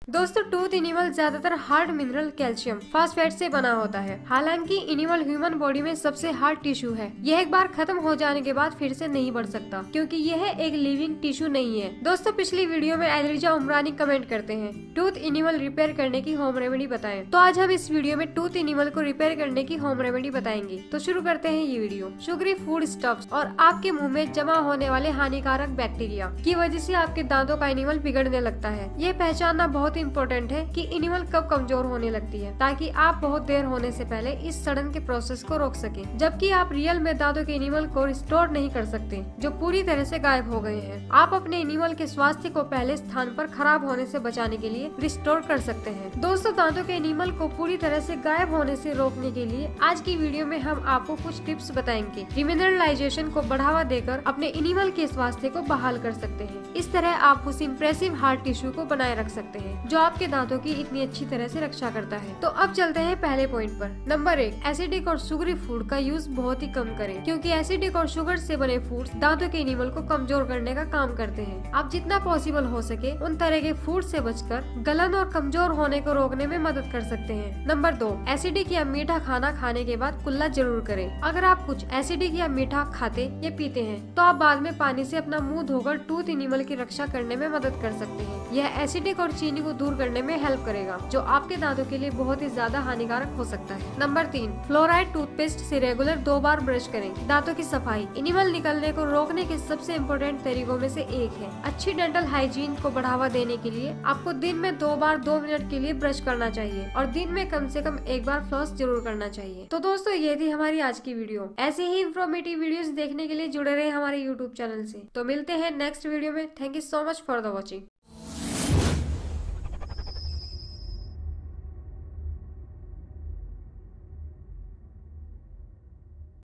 दोस्तों tooth enamel ज्यादातर hard mineral, calcium, phosphate से बना होता है। हालांकि एनिमल ह्यूमन बॉडी में सबसे हार्ड टिश्यू है। यह एक बार खत्म हो जाने के बाद फिर से नहीं बढ़ सकता, क्योंकि यह एक लिविंग टिश्यू नहीं है। दोस्तों पिछली वीडियो में एलिजा उमरानी कमेंट करते हैं टूथ एनिमल रिपेयर करने की होम रेमेडी बताएं। तो आज हम इस वीडियो में टूथ एनिमल को रिपेयर करने की होम रेमेडी बताएंगे। तो शुरू करते हैं ये वीडियो। शुगरी फूड स्टफ्स और आपके मुंह में जमा होने वाले हानिकारक बैक्टीरिया की वजह से आपके दांतों का एनिमल बिगड़ने लगता है। यह पहचानना बहुत इम्पोर्टेंट है कि एनिमल कब कमजोर होने लगती है, ताकि आप बहुत देर होने से पहले इस सड़न के प्रोसेस को रोक सकें। जबकि आप रियल में दांतों के एनिमल को रिस्टोर नहीं कर सकते, जो पूरी तरह से गायब हो गए हैं। आप अपने एनिमल के स्वास्थ्य को पहले स्थान पर खराब होने से बचाने के लिए रिस्टोर कर सकते हैं। दोस्तों दांतों के एनिमल को पूरी तरह से गायब होने से रोकने के लिए आज की वीडियो में हम आपको कुछ टिप्स बताएंगे। रिमिनरलाइजेशन को बढ़ावा देकर अपने एनिमल के स्वास्थ्य को बहाल कर सकते हैं। इस तरह आप उस इम्प्रेसिव हार्ड टिश्यू को बनाए रख सकते हैं जो आपके दांतों की इतनी अच्छी तरह से रक्षा करता है। तो अब चलते हैं पहले पॉइंट पर। नंबर 1, एसिडिक और शुगरी फूड का यूज बहुत ही कम करें, क्योंकि एसिडिक और शुगर से बने फूड्स दांतों के एनिमल को कमजोर करने का काम करते हैं। आप जितना पॉसिबल हो सके उन तरह के फूड से बचकर गलन और कमजोर होने को रोकने में मदद कर सकते हैं। नंबर 2, एसिडिक या मीठा खाना खाने के बाद कुल्ला जरूर करें। अगर आप कुछ एसिडिक या मीठा खाते या पीते हैं तो आप बाद में पानी से अपना मुंह धोकर टूथ एनिमल की रक्षा करने में मदद कर सकते हैं। यह एसिडिक और चीनी को दूर करने में हेल्प करेगा, जो आपके दांतों के लिए बहुत ही ज्यादा हानिकारक हो सकता है। नंबर 3, फ्लोराइड टूथपेस्ट से रेगुलर 2 बार ब्रश करें। दांतों की सफाई एनिमल निकलने को रोकने के सबसे इम्पोर्टेंट तरीकों में से एक है। अच्छी डेंटल हाइजीन को बढ़ावा देने के लिए आपको दिन में 2 बार 2 मिनट के लिए ब्रश करना चाहिए और दिन में कम से कम 1 बार फ्लॉस जरूर करना चाहिए। तो दोस्तों ये थी हमारी आज की वीडियो। ऐसे ही इंफॉर्मेटिव वीडियोस देखने के लिए जुड़े रहे हमारे यूट्यूब चैनल से। तो मिलते हैं नेक्स्ट वीडियो में। Thank you so much for the watching.